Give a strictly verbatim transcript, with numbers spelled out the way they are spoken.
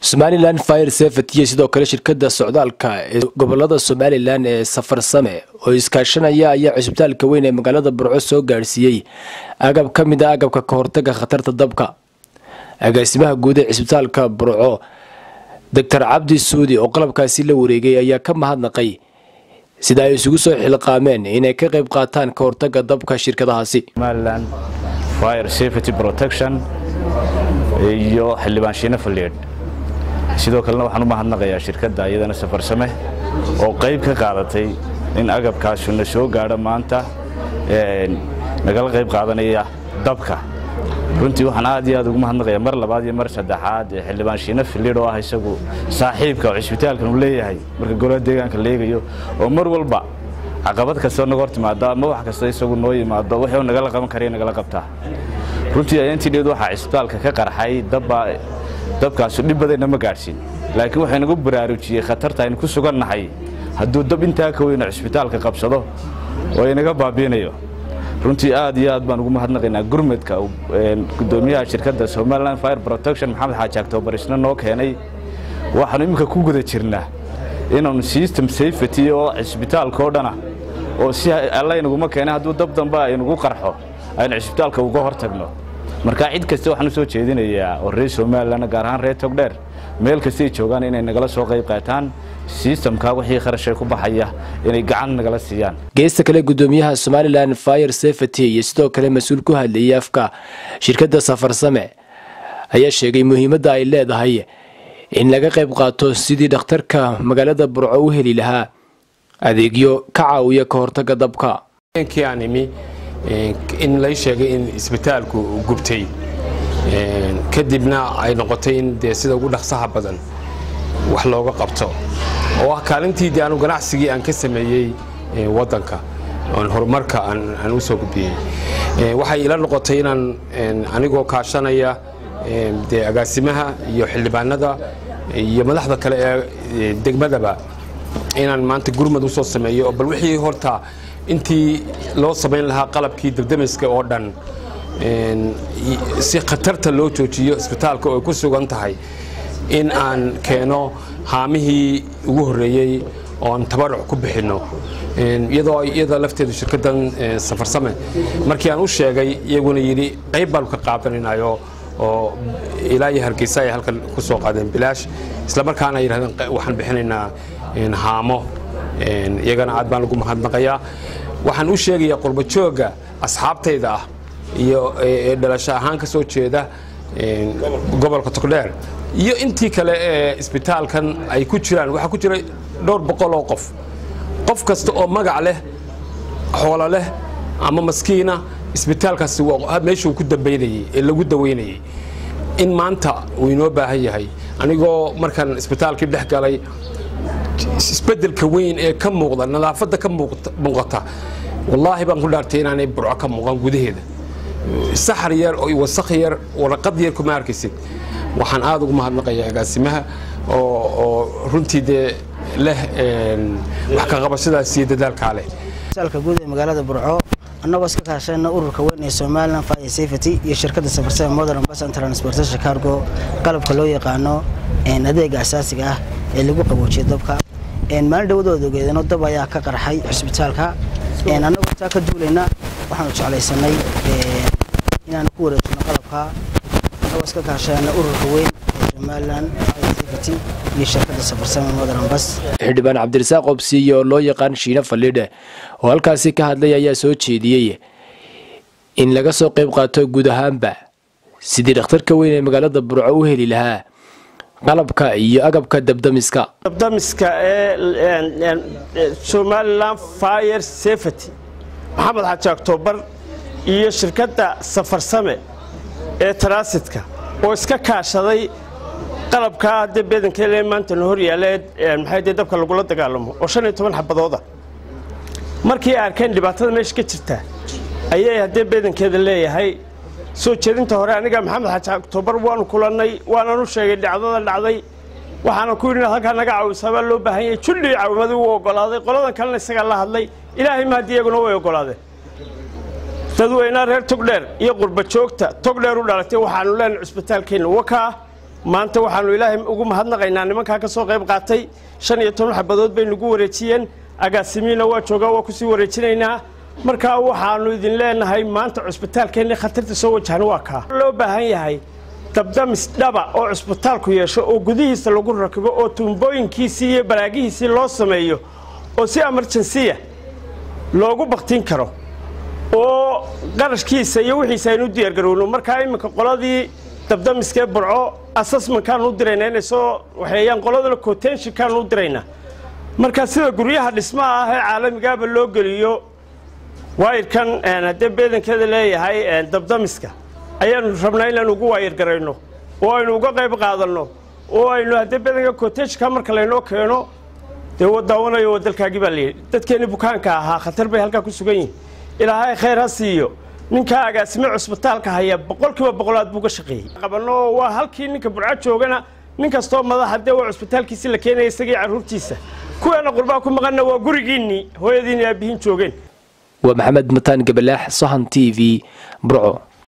Somaliland Fire Safety sidoo kale shirkadda socdaalka ee gobolada Somaliland ee Safarsame oo iskaashanaya ayaa cisbitaalka weyn ee magaalada Burco soo gaarsiiyay agab kamid ah agabka ka hortagga khatarta dabka. Agaasimaha guud ee cisbitaalka Burco Doctor Cabdi Suudi oo qalabkaasi la wareegay ayaa ka mahadnaqay sida ay isugu soo xilqaameen inay ka qayb qaataan ka hortagga dabka shirkadahaasi. Somaliland Fire Safety Protection iyo xildhibaanshiina faleed sidoo kalena waxaan u mahadnaqayaa shirkadda iyadana Safarsame oo qayb ka qaadatay in agabkaas uu soo gaaro maanta ee naga qayb qaadanaya dabka. runtii waxaan aad iyo aad ugu mahadnaqayaa mar labaad iyo mar saddexaad xildhibaanshiina faleed oo ah isagu saaxiibka cisbitaalkan uu leeyahay marka golaha deegaanka leegayo oo mar walba caqabad kasta naga hortimaada ama wax kasta isagu noo yimaado wuxuu naga la qaban karay naga la qabtaa. runtii ayantii dheed waxa cisbitaalka ka qarxay dabba dabkaas dib badan ma gaarsiin laakiin waxa inagu baraarujiyay khatarta in ku sugannahay hadduu dab inta ka weyn cisbitaalka qabsado oo inaga baabiinayo. runtii aad iyo aad baan ugu mahadnaqaynaa gurmadka gudoomiyaha shirkadda Somaliland Fire Protection Maxamed Xaaji October isna noo keenay waxaan imika ku guda jirnaa inaan system safety oo cisbitaalka oo dhana oo si alla inagu ma keenay hadduu dab damba inagu qarxo ayna cisbitaalka uga hortagno. marka cid kasta waxaan soo jeedinayaa oo reer Somaliland gaar ahaan reer Togdheer meel kasta ay joogaan inay nagala soo qayb qaataan systemka wixii kharash ku baxaya inay gacan nagala siiyaan. geesta kale gudoomiyaha Somaliland Fire Safety iyo sidoo kale mas'uul ku hadlayay afka shirkadda Safarsame ayaa sheegay muhiimadda ay leedahay in laga qayb qaato sidii dhakhtarka magaalada Burco u heli lahaa adeegyo ka caawiya ka hortagga dabka. in la sheegay in isbitaalku gubtay kadibna ay noqotay in sida ugu dhaqsaha badan wax looga qabto oo kaalintii aanu ganacsigii aan ka sameeyay wadanka oo horumarka aan u soo gudbiyay waxay ila noqotay inaan anigoo kaashanaya de agaasimaha iyo xildhibaanada iyo madaxda kale ee degmadaba inaan maanta gurmad u soo sameeyo oo bal wixii horta intii loo sameyn lahaa qalabkii dabdamiska oo dhan si khatarta loo joojiyo isbitaalka oo ku sugan tahay in aan keeno haamihii ugu horeeyay oo aan tabaruc ku bixino iyadoo iyada lafteedu shirkaddan Safarsame markii aan u sheegay iyaguna yiri qayb baan ka qaadanaynayo oo ilaahay Hargeysa ay halkan ku soo qaadeen bilaash isla markaana ay yiraahdeen waxaan bixinaynaa haamo iyagana aad baan ugu mahadnaqayaa. waxaan u sheegayaa qurba jooga asxaabtayda ah iyo dhalasho ahaan ka soo jeeda gobolka Togdheer iyo intii kale ee isbitaalkan ay ku jiraan waxa ku jira dhowr boqol oo qof qof kasta oo magac leh xoolo leh ama maskiina isbitaalkaasi waa meeshuu ku dambeeyay ee lagu daweynayay in maanta uu inoo baahan yahay anigoo markan isbitaalkii dhex galay isbedelka weyn ee ka muuqda nadaafada ka muuqata wallahi baan ku dhaartay inaanay Burco ka muuqan gudaheeda saxar yar oo wasakh yar warqad yar kuma arkaysid. waxaan aad ugu mahadnaqayaa agaasimaha oo oo runtii de leh wax ka qabashadaas iyo dadaalka leh salka guud ee magaalada Burco annagoo iska kaashayna ururka weyn ee Somaliland Fire Safety iyo shirkadda Safarsame Modern Bus and Transportation Cargo qalabka loo yaqaano in adeega asaasiga ah ee lagu qaboojiyo dabka in maalin dhawdooda ogeedano dab ayaa ka qarxay cisbitaalka in annagoo taa ka duulayna waxaan u jeclaysanay inaan ku wareejino qalabka annagoo iska kaashayna ururka weyn ee Somaliland Fire Safety iyo shirkadda Safarsame Modern Bus. xildhibaan Cabdirasaaq Qobsiyo oo loo yaqaan Shiina Faleedhe oo halkaasi ka hadlay ayaa soo jeediyay in laga soo qayb qaato guud ahaanba sidii dhakhtarka weyn ee magaalada Burco u heli lahaa qalabka iyo agabka dabdamiska dabdamiska ee Somaliland Fire Safety Maxamed Xaaji October iyo shirkadda Safarsame ee transitka oo iska kaashaday qalabka hadda beedankeeda maanta hor yaaleed maxay dabka lagu la dagaalamo oo shan iyo toban xabadooda markii ay arkeen dhibaatada meesha ka jirta ayay hadda beedankeeda leeyahay soo jeedinta hore aniga Maxamed Xaaji October waan kulanay waan u sheegay dhacdada dhacday waxaana ku yiri halka naga caawisaba loo baahan yahay julli caawimadu uu ogolaaday qoladan kalena isaga la hadlay ilaahay ma diyaaguna way ogolaaday. dadweynaha reer Togdheer iyo qurba joogta Togdheer u dhalatay waxaanu leenahay isbitaalkeena waka maanta waxaanu ilaahay ugu mahadnaqaynaa nimankaa ka soo qayb qaatay shan iyo toban xabadood bay nagu wareejiyeen agaasimiina waa joogaa waa kusii wareejinaynaa markaa waxaanu idin leenahay maanta cusbitaalkeenni khatarta soo wajahan waa kaa loo baahan yahay dabdamis dhaba oo cusbitaalku yeesho oo gudihiisa lagu rakibo oo tuumbooyinkiisii iyo baraagihiisii loo sameeyo oo si emergency loogu baktin karo oo qarashkiisa iyo wixiisa aynu diyaar garowno markaa iminka qoladii dabdamiskee burco assessment-kaan u dirayna inay soo waxeeyaan qoladana quotation-kaan u dirayna markaa sida guryaha dhismaha ah ee caalamigaaba loo geliyo waayirkan haddee beedankeeda leeyahay dabdamiska ayaanu rabnaa inaan ugu waayir garayno oo aynu uga qayb qaadanno oo aynu haddee beedanka quotation-ka marka laynoo keeno dee wadaawanayo wadalkaagii baa layidhi dadkeenni bukaanka ahaa khatar bay halkaa ku sugan yihin ilaahay khayr ha siiyo ninkaa agaasime cusbitaalka haya boqolkiiba boqolaad buu ka shaqeeyey qabanno waa halkii ninka burco joogana nin kastoo madax haddee waa cusbitaalkiisii la keenaya isagii carruurtiisa kuweena qurbaa ku maqanna waa gurigiinnii hooyadiinni aabbihiin joogeen waa maxamed mataan gabalaax sahan t v burco.